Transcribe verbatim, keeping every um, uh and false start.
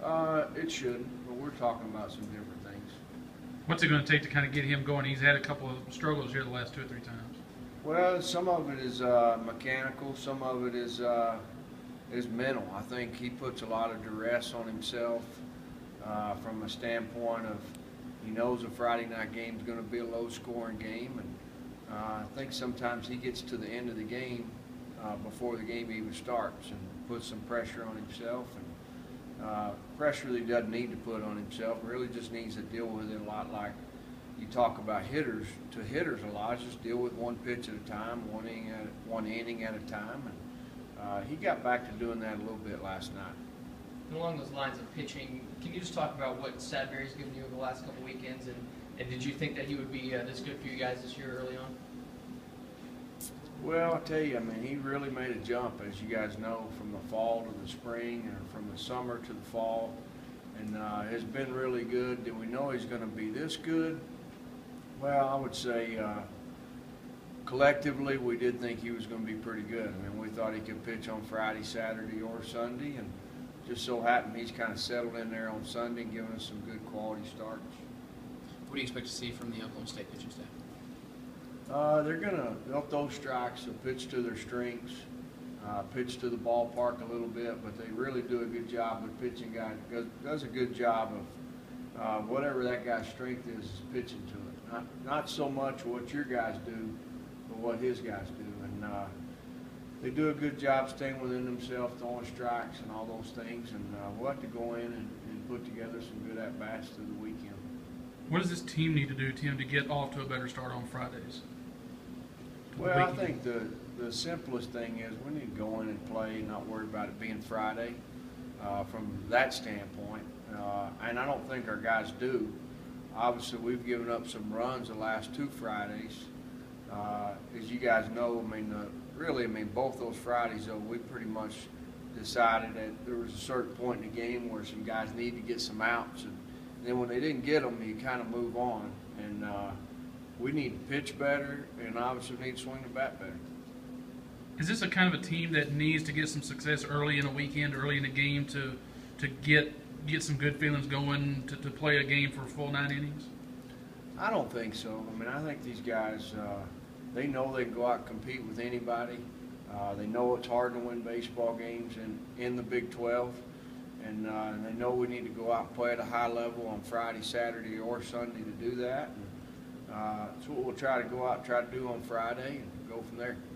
Uh, it shouldn't, but we're talking about some different things. What's it going to take to kind of get him going? He's had a couple of struggles here the last two or three times. Well, some of it is uh, mechanical, some of it is uh, is mental. I think he puts a lot of duress on himself uh, from a standpoint of he knows a Friday night game is going to be a low-scoring game, and uh, I think sometimes he gets to the end of the game uh, before the game even starts and puts some pressure on himself. And uh, pressure that he doesn't need to put on himself, really just needs to deal with it a lot like you talk about hitters. To hitters a lot, just deal with one pitch at a time, one inning at, one inning at a time. And uh, he got back to doing that a little bit last night. And along those lines of pitching, can you just talk about what Sadberry's given you over the last couple weekends, and, and did you think that he would be uh, this good for you guys this year early on? Well, I'll tell you, I mean, he really made a jump, as you guys know, from the fall to the spring, and from the summer to the fall, and uh, has been really good. Did we know he's going to be this good? Well, I would say uh, collectively we did think he was going to be pretty good. I mean, we thought he could pitch on Friday, Saturday, or Sunday, and just so happened he's kind of settled in there on Sunday and giving us some good quality starts. What do you expect to see from the Oklahoma State pitching staff? Uh, they're gonna they'll throw strikes, they'll pitch to their strengths, uh, pitch to the ballpark a little bit, but they really do a good job. The pitching guy does, does a good job of uh, whatever that guy's strength is, is pitching to it. Not not so much what your guys do, but what his guys do, and uh, they do a good job staying within themselves, throwing strikes and all those things. And uh, we'll have to go in and, and put together some good at bats through the weekend. What does this team need to do, Tim, to get off to a better start on Fridays? Well, I think the, the simplest thing is we need to go in and play, not worry about it being Friday uh, from that standpoint. Uh, and I don't think our guys do. Obviously, we've given up some runs the last two Fridays. Uh, as you guys know, I mean, uh, really, I mean, both those Fridays, though, we pretty much decided that there was a certain point in the game where some guys need to get some outs. And then when they didn't get them, you kind of move on. And uh, we need to pitch better, and obviously need to swing the bat better. Is this a kind of a team that needs to get some success early in a weekend, early in a game, to to get get some good feelings going to, to play a game for a full nine innings? I don't think so. I mean, I think these guys, uh, they know they can go out and compete with anybody. Uh, they know it's hard to win baseball games in, in the Big twelve. And, uh, and they know we need to go out and play at a high level on Friday, Saturday, or Sunday to do that. And, uh, that's what we'll try to go out and try to do on Friday and go from there.